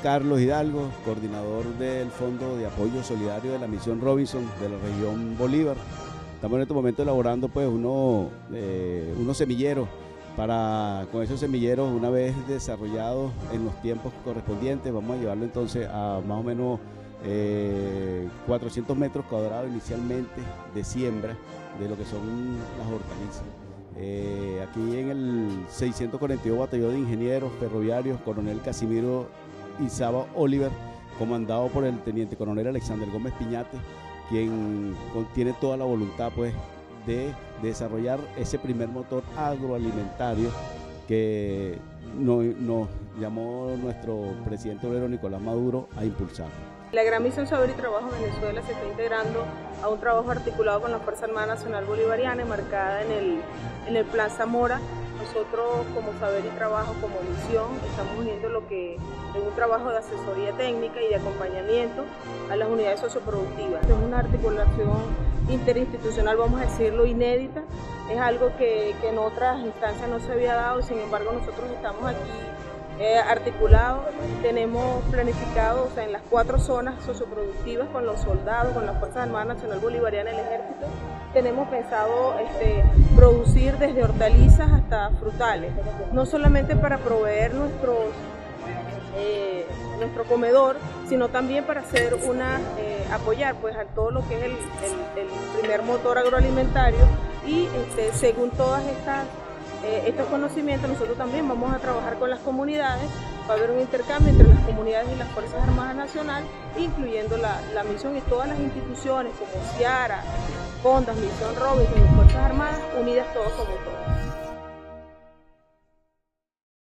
Carlos Hidalgo, coordinador del Fondo de Apoyo Solidario de la Misión Robinson de la región Bolívar. Estamos en este momento elaborando pues unos semilleros con esos semilleros, una vez desarrollados en los tiempos correspondientes, vamos a llevarlo entonces a más o menos 400 metros cuadrados inicialmente de siembra de lo que son las hortalizas. Aquí en el 642 Batallón de Ingenieros Ferroviarios, Coronel Casimiro Izaba Oliver, comandado por el Teniente Coronel Alexander Gómez Piñate, quien tiene toda la voluntad pues de desarrollar ese primer motor agroalimentario que nos llamó nuestro presidente obrero Nicolás Maduro a impulsar. La Gran Misión Saber y Trabajo Venezuela se está integrando a un trabajo articulado con la Fuerza Armada Nacional Bolivariana, enmarcada en el Plan Zamora. Nosotros como Saber y Trabajo, como misión, estamos uniendo lo que es un trabajo de asesoría técnica y de acompañamiento a las unidades socioproductivas. Es una articulación interinstitucional, vamos a decirlo, inédita. Es algo que en otras instancias no se había dado, sin embargo nosotros estamos aquí articulados, tenemos planificado, o sea, en las 4 zonas socioproductivas con los soldados, con las Fuerzas Armadas Nacional Bolivariana, el Ejército, tenemos pensado producir desde hortalizas hasta frutales, no solamente para proveer nuestro comedor, sino también para hacer apoyar pues a todo lo que es el primer motor agroalimentario y según todas estos conocimientos nosotros también vamos a trabajar con las comunidades, va a haber un intercambio entre las comunidades y las Fuerzas Armadas Nacional, incluyendo la misión y todas las instituciones como CIARA, Fondas, Misión Robinson y Fuerzas Armadas, unidas todos como todos.